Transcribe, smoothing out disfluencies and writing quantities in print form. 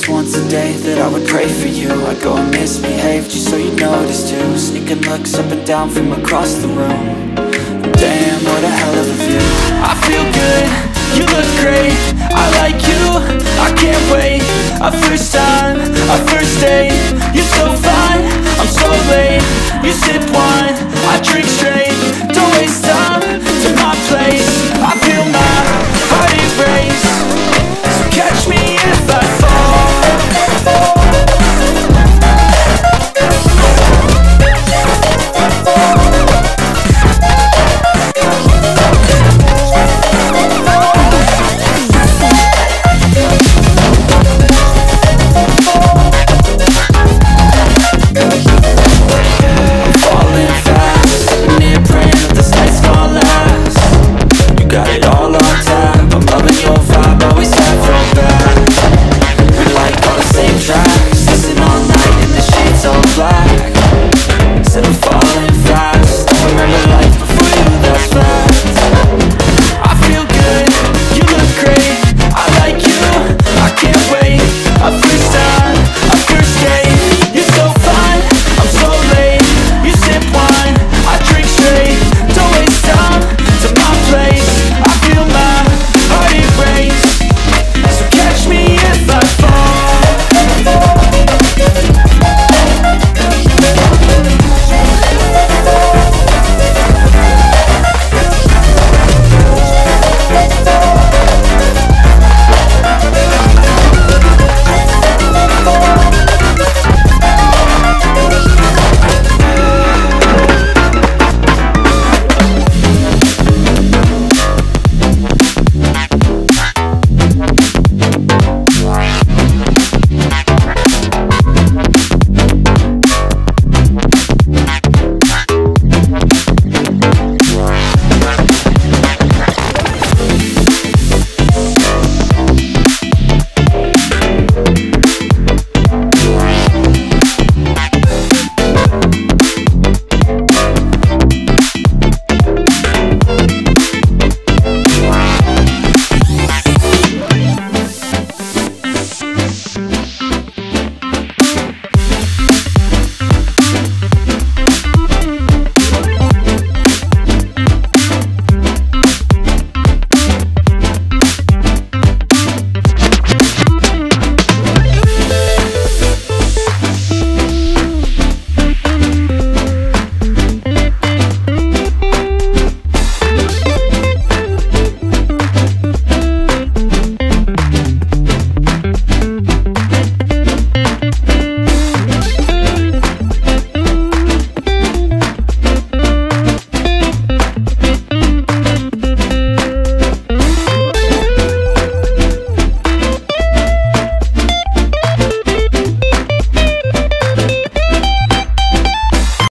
just once a day that I would pray for you. I'd go and misbehave just so you notice too. Sneaking looks up and down from across the room. Damn, what a hell of a view. I feel good, you look great, I like you, I can't wait. A first time, a first date. You're so fine, I'm so late. You sip wine, I drink straight. Don't waste time to my place. I feel my heart erase.